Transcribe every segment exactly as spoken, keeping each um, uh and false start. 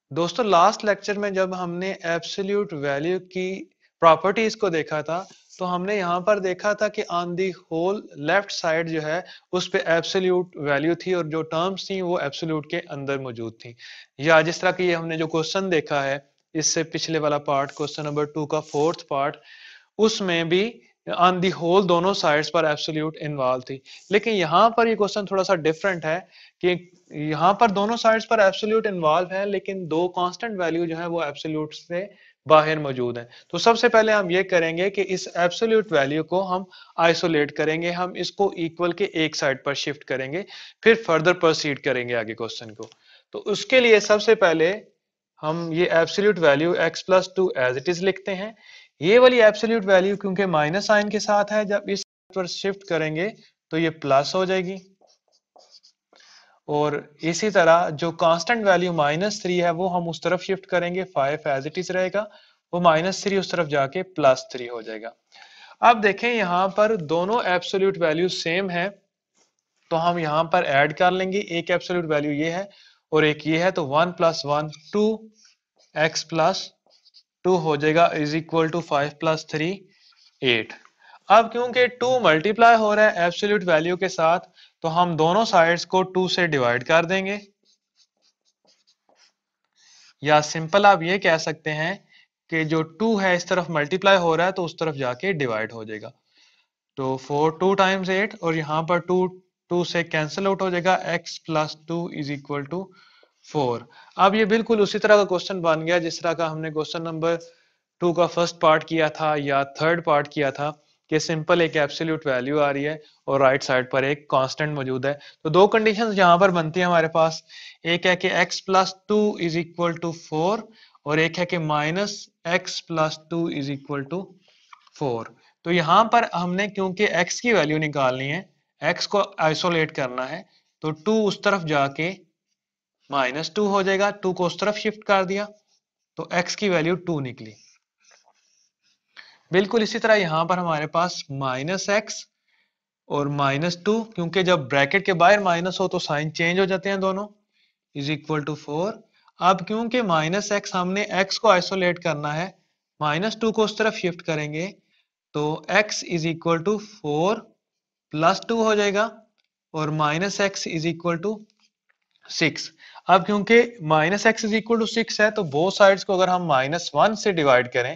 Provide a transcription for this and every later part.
दोस्तों last lecture में जब हमने एब्सोल्यूट वैल्यू की प्रॉपर्टीज को देखा था, तो हमने यहाँ पर देखा था कि on the whole left side जो है उस पे एब्सोल्यूट वैल्यू थी और जो टर्म्स थी वो एब्सोल्यूट के अंदर मौजूद थी। या जिस तरह की ये हमने जो क्वेश्चन देखा है इससे पिछले वाला पार्ट, क्वेश्चन नंबर टू का फोर्थ पार्ट, उसमें भी ऑन दी होल दोनों साइड्स पर एब्सोल्यूट इन्वॉल्व थी। लेकिन यहाँ पर ये क्वेश्चन थोड़ा सा डिफरेंट है कि यहाँ पर दोनों साइड्स पर एब्सोल्यूट इन्वॉल्व है, लेकिन दो कांस्टेंट वैल्यू जो है वो एब्सोल्यूट से बाहर मौजूद है। तो सबसे पहले हम ये करेंगे कि इस एब्सोल्यूट वैल्यू को हम आइसोलेट करेंगे, हम इसको इक्वल के एक साइड पर शिफ्ट करेंगे, फिर फर्दर प्रोसीड करेंगे आगे क्वेश्चन को। तो उसके लिए सबसे पहले हम ये absolute value x plus two as it is लिखते हैं। ये वाली एब्सोल्यूट वैल्यू क्योंकि माइनस साइन के साथ है, जब इस पर शिफ्ट करेंगे तो ये प्लस हो जाएगी। और इसी तरह जो कांस्टेंट वैल्यू माइनस थ्री है वो हम उस तरफ शिफ्ट करेंगे, फाइव एज इट इज रहेगा, वो माइनस थ्री उस तरफ जाके प्लस थ्री हो जाएगा। अब देखें यहाँ पर दोनों एब्सोल्यूट वैल्यू सेम है, तो हम यहाँ पर ऐड कर लेंगे। एक एब्सोल्यूट वैल्यू ये है और एक ये है, तो one plus one two x plus two हो जाएगा is equal to five plus three eight. अब क्योंकि टू मल्टीप्लाई हो रहा है एब्सोल्यूट वैल्यू के साथ, तो हम दोनों साइड्स को टू से डिवाइड कर देंगे, या सिंपल आप ये कह सकते हैं कि जो टू है इस तरफ मल्टीप्लाई हो रहा है तो उस तरफ जाके डिवाइड हो जाएगा। तो फोर टू टाइम्स एट और यहाँ पर टू टू से कैंसिल आउट हो जाएगा, x plus two is equal to four. अब ये बिल्कुल उसी तरह का क्वेश्चन बन गया जिस तरह का हमने क्वेश्चन नंबर टू का फर्स्ट पार्ट किया था या थर्ड पार्ट किया था, कि सिंपल एक एब्सोल्यूट वैल्यू आ रही है और राइट साइड पर एक कांस्टेंट मौजूद है। तो दो कंडीशंस यहाँ पर बनती है हमारे पास, एक है कि x plus two is equal to four और एक है कि minus x plus two is equal to four. तो यहाँ पर हमने क्योंकि x की वैल्यू निकालनी है, x को आइसोलेट करना है, तो टू उस तरफ जाके माइनस टू हो जाएगा, टू को उस तरफ शिफ्ट कर दिया तो x की वैल्यू टू निकली। बिल्कुल इसी तरह यहां पर हमारे पास माइनस एक्स और माइनस टू, क्योंकि जब ब्रैकेट के बाहर माइनस हो तो साइन चेंज हो जाते हैं दोनों, इज इक्वल टू फोर। अब क्योंकि माइनस एक्स हमने एक्स को आइसोलेट करना है, माइनस टू को उस तरफ शिफ्ट करेंगे तो x is equal to four plus two हो जाएगा और minus x is equal to six. अब क्योंकि minus x is equal to six है, तो बोथ साइड्स को अगर हम माइनस वन से डिवाइड करें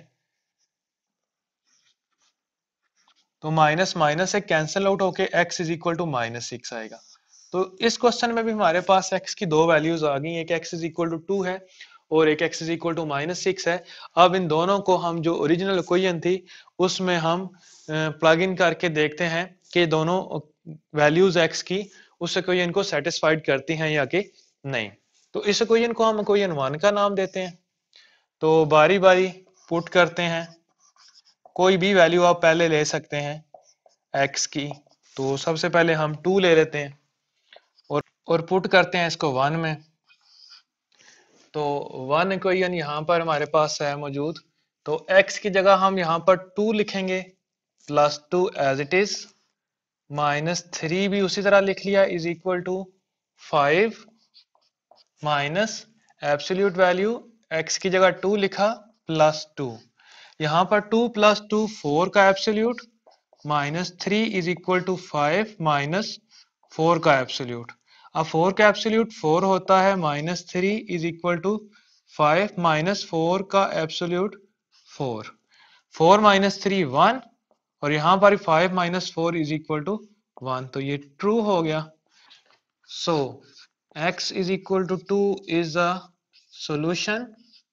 तो माइनस माइनस से कैंसिल आउट होके x is equal to minus six आएगा। तो इस क्वेश्चन में भी हमारे पास x की दो वैल्यूज आ गई, एक x is equal to two है और एक x is equal to minus six है। अब इन दोनों को हम जो ओरिजिनल इक्वेशन थी उसमें हम प्लग इन करके देखते हैं कि दोनों वैल्यूज x की उस इक्वेशन को सेटिस्फाइड करती हैं या कि नहीं। तो इस इक्वेशन को हम इक्वेशन वन का नाम देते हैं। तो बारी बारी पुट करते हैं, कोई भी वैल्यू आप पहले ले सकते हैं x की। तो सबसे पहले हम टू ले लेते हैं और और पुट करते हैं इसको वन में। तो वन इक्वेशन यहाँ पर हमारे पास है मौजूद, तो x की जगह हम यहाँ पर टू लिखेंगे plus two as it is, minus three भी उसी तरह लिख लिया is equal to five minus absolute value x की जगह टू लिखा प्लस टू, यहाँ पर टू प्लस टू फोर का absolute, minus three is equal to five minus four का एब्सोल्यूट। अब फोर का एब्सोल्यूट फोर होता है, minus three is equal to five minus four का absolute four, four minus three one और यहाँ पर five minus four is equal to one, तो ये ट्रू हो गया। So x is equal to two is the solution.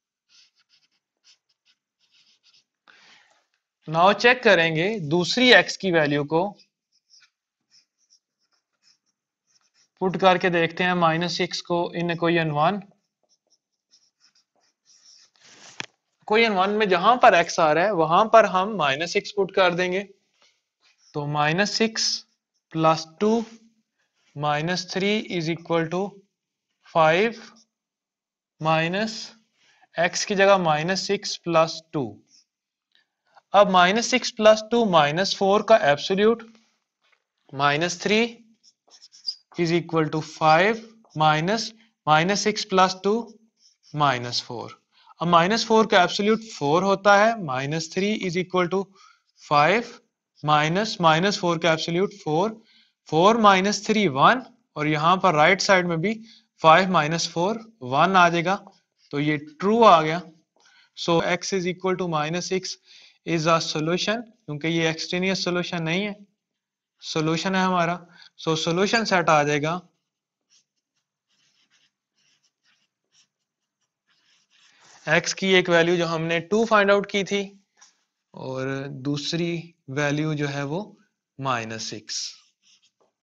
Now check करेंगे दूसरी x की वैल्यू को, पुट करके देखते हैं माइनस सिक्स को in equation one. Equation one में जहां पर x आ रहा है वहां पर हम माइनस सिक्स पुट कर देंगे, तो minus six plus two minus three is equal to five minus x की जगह माइनस सिक्स प्लस टू। अब minus six plus two minus four का absolute, minus three is equal to five minus minus six plus two minus four. अब minus four का absolute four होता है, minus three is equal to five, minus minus four का absolute four, four minus three one, और यहाँ पर right side में भी फाइव माइनस फोर वन आ जाएगा, तो ये ट्रू आ गया। So x is equal to minus six is a solution, क्योंकि ये एक्सट्रेनियस सोल्यूशन नहीं है, सोल्यूशन है हमारा। सो सोल्यूशन सेट आ जाएगा x की एक वैल्यू जो हमने टू फाइंड आउट की थी, और दूसरी वैल्यू जो है वो माइनस सिक्स।